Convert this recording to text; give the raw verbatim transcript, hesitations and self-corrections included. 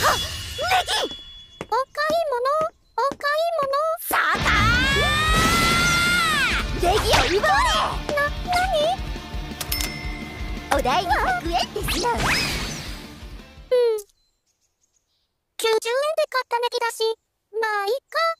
ネギ。お買い物、お買い物。さあかー。ネギを奪われ。な、なに？お代にひゃくえんですよ。うん。きゅうじゅうえんで買ったネギだし、まあいいか。